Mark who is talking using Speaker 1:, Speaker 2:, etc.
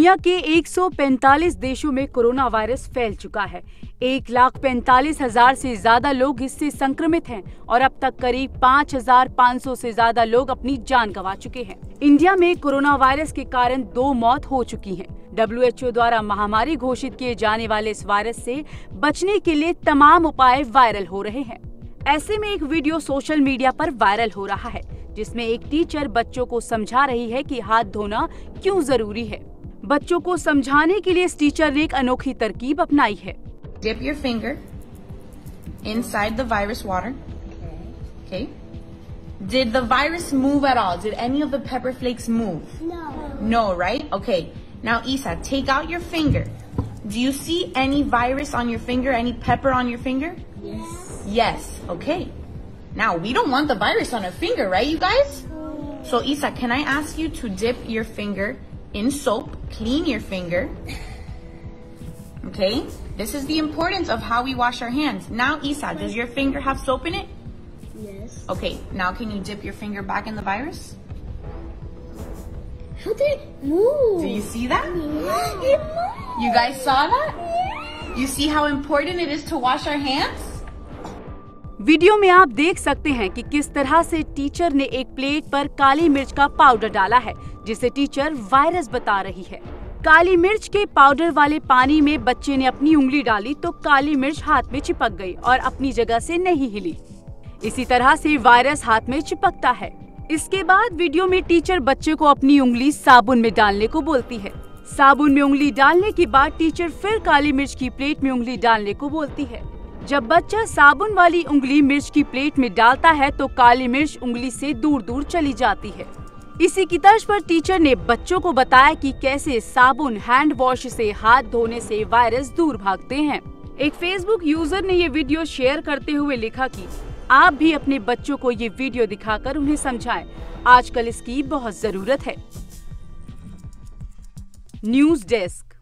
Speaker 1: दुनिया के 145 देशों में कोरोना वायरस फैल चुका है। 1,45,000 से ज्यादा लोग इससे संक्रमित हैं और अब तक करीब 5,500 से ज्यादा लोग अपनी जान गंवा चुके हैं। इंडिया में कोरोना वायरस के कारण 2 मौत हो चुकी हैं। WHO द्वारा महामारी घोषित किए जाने वाले इस वायरस से बचने के लिए तमाम उपाय वायरल हो रहे हैं। ऐसे में एक वीडियो सोशल मीडिया पर वायरल हो रहा है, जिसमें एक टीचर बच्चों को समझा रही है कि हाथ धोना क्यों जरूरी है। बच्चों को समझाने के लिए इस टीचर ने एक अनोखी तरकीब अपनाई है।
Speaker 2: Dip your finger inside the virus water. Okay. Did the virus move at all? Did any of the pepper flakes move?
Speaker 3: No.
Speaker 2: No, right? Okay. Now, Isa, take out your finger. Do you see any virus on your finger? Any pepper on your finger?
Speaker 3: Yes.
Speaker 2: Yes. Okay. Now, we don't want the virus on our finger, right, you guys? So, Isa, can I ask you to dip your finger in soap, clean your finger. Okay? This is the importance of how we wash our hands. Now, Isa, does your finger have soap in it?
Speaker 3: Yes.
Speaker 2: Okay, now can you dip your finger back in the virus?
Speaker 3: How did it move?
Speaker 2: Do you see that?
Speaker 3: Yeah. It moved.
Speaker 2: You guys saw that?
Speaker 3: Yeah.
Speaker 2: You see how important it is to wash our hands?
Speaker 1: Video में आप देख सकते हैं कि किस तरह से teacher ने एक प्लेट पर काली मिर्च का पाउडर डाला है, जिसे टीचर वायरस बता रही है। काली मिर्च के पाउडर वाले पानी में बच्चे ने अपनी उंगली डाली तो काली मिर्च हाथ में चिपक गई और अपनी जगह से नहीं हिली। इसी तरह से वायरस हाथ में चिपकता है। इसके बाद वीडियो में टीचर बच्चे को अपनी उंगली साबुन में डालने को बोलती है। साबुन में उंगली डालने के बाद टीचर फिर काली मिर्च की प्लेट में उंगली डालने को बोलती है। जब बच्चा साबुन वाली उंगली मिर्च की प्लेट में डालता है तो काली मिर्च उंगली से दूर दूर चली जाती है। इसी की तर्ज पर टीचर ने बच्चों को बताया कि कैसे साबुन हैंड वॉश से हाथ धोने से वायरस दूर भागते हैं। एक फेसबुक यूजर ने ये वीडियो शेयर करते हुए लिखा कि आप भी अपने बच्चों को ये वीडियो दिखाकर उन्हें समझाएं। आजकल इसकी बहुत जरूरत है। News desk.